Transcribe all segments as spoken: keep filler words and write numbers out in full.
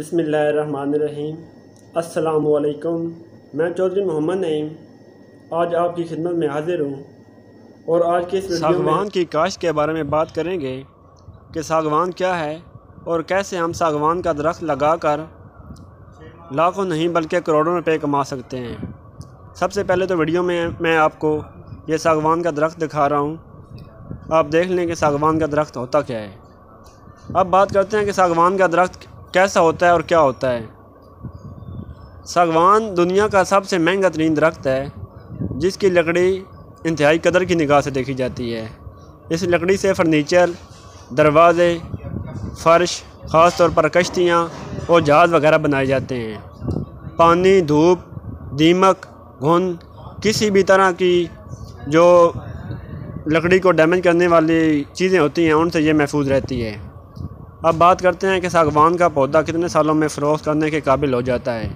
बिस्मिल्लाहिर्रहमानिर्रहीम। अस्सलामुअलैकुम। मैं चौधरी मोहम्मद नईम आज आपकी खिदमत में हाजिर हूँ और आज के इस वीडियो में सागवान की काश्त के बारे में बात करेंगे कि सागवान क्या है और कैसे हम सागवान का दरख्त लगाकर लाखों नहीं बल्कि करोड़ों रुपए कमा सकते हैं। सबसे पहले तो वीडियो में मैं आपको ये सागवान का दरख्त दिखा रहा हूँ, आप देख लें कि सागवान का दरख्त होता क्या है। अब बात करते हैं कि सागवान का दरख्त कैसा होता है और क्या होता है। सागवान दुनिया का सबसे महंगा तरीन दरख्त है, जिसकी लकड़ी इंतहाई कदर की निगाह से देखी जाती है। इस लकड़ी से फर्नीचर, दरवाज़े, फ़र्श, ख़ास तौर पर कश्तियाँ और जहाज़ वगैरह बनाए जाते हैं। पानी, धूप, दीमक, घुन, किसी भी तरह की जो लकड़ी को डैमेज करने वाली चीज़ें होती हैं उनसे ये महफूज रहती है। अब बात करते हैं कि सागवान का पौधा कितने सालों में फ़रोख्त करने के काबिल हो जाता है।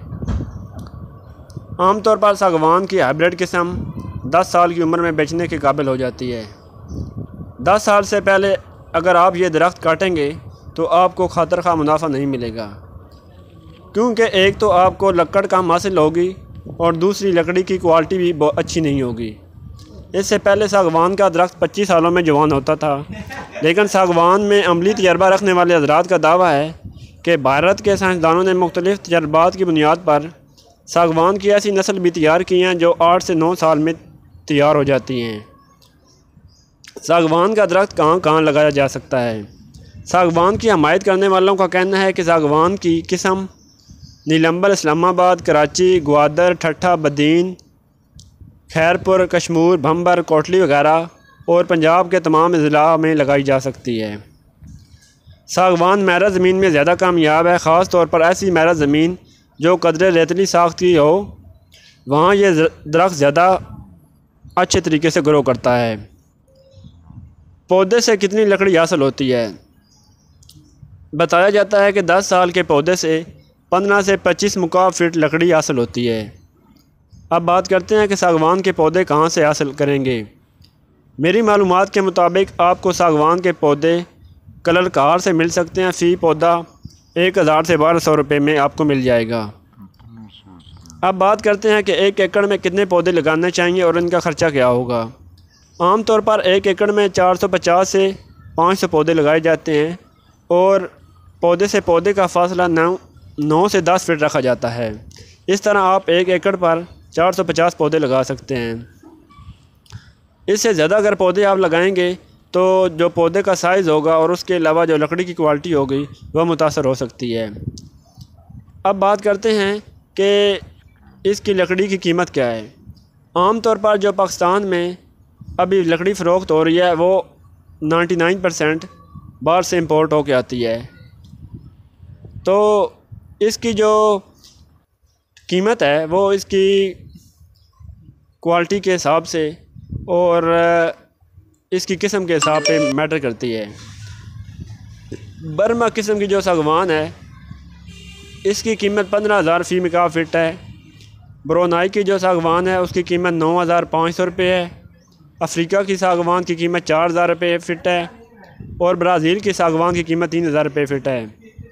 आमतौर पर सागवान की हाइब्रिड किस्म दस साल की उम्र में बेचने के काबिल हो जाती है। दस साल से पहले अगर आप ये दरख्त काटेंगे तो आपको खातर खा मुनाफा नहीं मिलेगा, क्योंकि एक तो आपको लकड़ कम हासिल होगी और दूसरी लकड़ी की क्वालिटी भी बहुत अच्छी नहीं होगी। इससे पहले सागवान का दरख्त पच्चीस सालों में जवान होता था, लेकिन सागवान में अमली तजर्बा रखने वाले हज़रात का दावा है कि भारत के साइंसदानों ने मुख्तलिफ़ तजर्बात की बुनियाद पर सागवान की ऐसी नस्ल भी तैयार की हैं जो आठ से नौ साल में तैयार हो जाती हैं। सागवान का दरख्त कहाँ कहाँ लगाया जा सकता है। सागवान की हमायत करने वालों का कहना है कि सागवान की किस्म नीलंबर, इस्लामाबाद, कराची, ग्वादर, ठट्ठा, बदीन, खैरपुर, कश्मीर, भंबर, कोटली वगैरह और पंजाब के तमाम ज़िला में लगाई जा सकती है। सागवान मैरा ज़मीन में ज़्यादा कामयाब है, ख़ास तौर पर ऐसी मैरा ज़मीन जो कदरे रेतली साख्त की हो, वहाँ ये दरख्त ज़्यादा अच्छे तरीके से ग्रो करता है। पौधे से कितनी लकड़ी हासिल होती है। बताया जाता है कि दस साल के पौधे से पंद्रह से पच्चीस मुकाब फीट लकड़ी हासिल होती है। अब बात करते हैं कि सागवान के पौधे कहाँ से हासिल करेंगे। मेरी मालूमात के मुताबिक आपको सागवान के पौधे कलर कहार से मिल सकते हैं। फ़ी पौधा एक हज़ार से बारह सौ रुपये में आपको मिल जाएगा। अब बात करते हैं कि एक एकड़ में कितने पौधे लगाने चाहिए और इनका ख़र्चा क्या होगा। आमतौर पर एक एकड़ में चार सौ पचास से पाँच सौ पौधे लगाए जाते हैं और पौधे से पौधे का फासला नौ नौ से दस फीट रखा जाता है। इस तरह आप एक एकड़ पर चार सौ पचास पौधे लगा सकते हैं। इससे ज़्यादा अगर पौधे आप लगाएंगे तो जो पौधे का साइज़ होगा और उसके अलावा जो लकड़ी की क्वालिटी होगी वह मुतासर हो सकती है। अब बात करते हैं कि इसकी लकड़ी की कीमत क्या है। आम तौर पर जो पाकिस्तान में अभी लकड़ी फ़रोख्त हो रही है वो निन्यानवे परसेंट बाहर से इंपोर्ट होके आती है। तो इसकी जो कीमत है वो इसकी क्वालिटी के हिसाब से और इसकी किस्म के हिसाब पे मैटर करती है। बर्मा किस्म की जो सागवान है इसकी कीमत पंद्रह हज़ार फ़ी मिका फ़िट है। ब्रोनाई की जो सागवान है उसकी कीमत नौ हज़ार पाँच सौ रुपये है। अफ्रीका की सागवान की कीमत चार हज़ार रुपये फ़िट है और ब्राज़ील की सागवान की कीमत तीन हज़ार रुपये फ़िट है।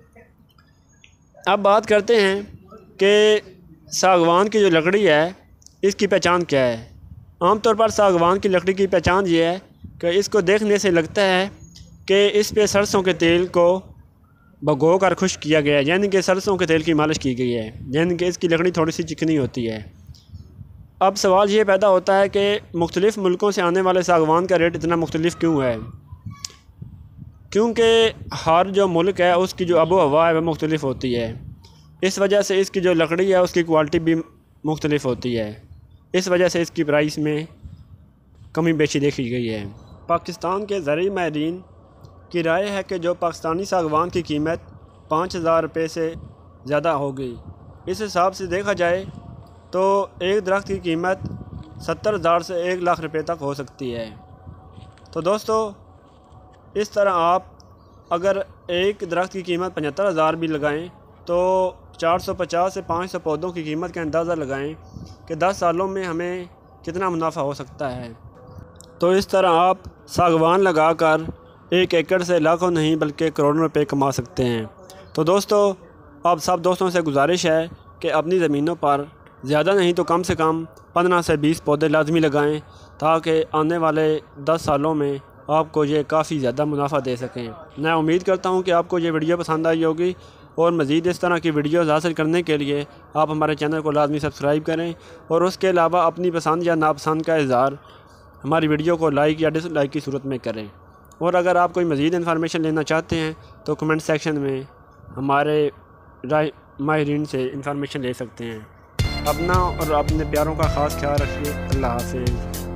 अब बात करते हैं कि सागवान की जो लकड़ी है इसकी पहचान क्या है। आमतौर पर सागवान की लकड़ी की पहचान ये है कि इसको देखने से लगता है कि इस पे सरसों के तेल को भगो कर खुश्क किया गया है, यानी कि सरसों के तेल की मालिश की गई है, यानी कि इसकी लकड़ी थोड़ी सी चिकनी होती है। अब सवाल ये पैदा होता है कि मुख्तलिफ़ मुल्कों से आने वाले सागवान का रेट इतना मुख्तलिफ क्यों है। क्योंकि हर जो मुल्क है उसकी जो आबो हवा है वह मुख्तलिफ होती है। इस वजह से इसकी जो लकड़ी है उसकी क्वालिटी भी मुख्तलिफ होती है। इस वजह से इसकी प्राइस में कमी बेशी देखी गई है। पाकिस्तान के ज़रई माहिरीन की राय है कि जो पाकिस्तानी सागवान की कीमत पाँच हज़ार रुपये से ज़्यादा होगी। इस हिसाब से देखा जाए तो एक दरख्त की कीमत सत्तर हज़ार से एक लाख रुपये तक हो सकती है। तो दोस्तों, इस तरह आप अगर एक दरख्त की कीमत पचहत्तर हज़ार भी लगाएं तो चार सौ पचास से पाँच सौ पौधों की कीमत का अंदाज़ा लगाएं कि दस सालों में हमें कितना मुनाफा हो सकता है। तो इस तरह आप सागवान लगाकर एक एकड़ से लाखों नहीं बल्कि करोड़ों रुपए कमा सकते हैं। तो दोस्तों, अब सब दोस्तों से गुजारिश है कि अपनी ज़मीनों पर ज़्यादा नहीं तो कम से कम पंद्रह से बीस पौधे लाजमी लगाएं, ताकि आने वाले दस सालों में आपको ये काफ़ी ज़्यादा मुनाफा दे सकें। मैं उम्मीद करता हूँ कि आपको ये वीडियो पसंद आई होगी, और मज़ीद इस तरह की वीडियोज़ हासिल करने के लिए आप हमारे चैनल को लाजमी सब्सक्राइब करें, और उसके अलावा अपनी पसंद या नापसंद का इज़हार हमारी वीडियो को लाइक या डिसलाइक की सूरत में करें। और अगर आप कोई मज़ीद इन्फॉर्मेशन लेना चाहते हैं तो कमेंट सेक्शन में हमारे राय माहिरीन से इंफॉर्मेशन ले सकते हैं। अपना और अपने प्यारों का ख़ास ख्याल रखिए। अल्लाह हाफ़िज़।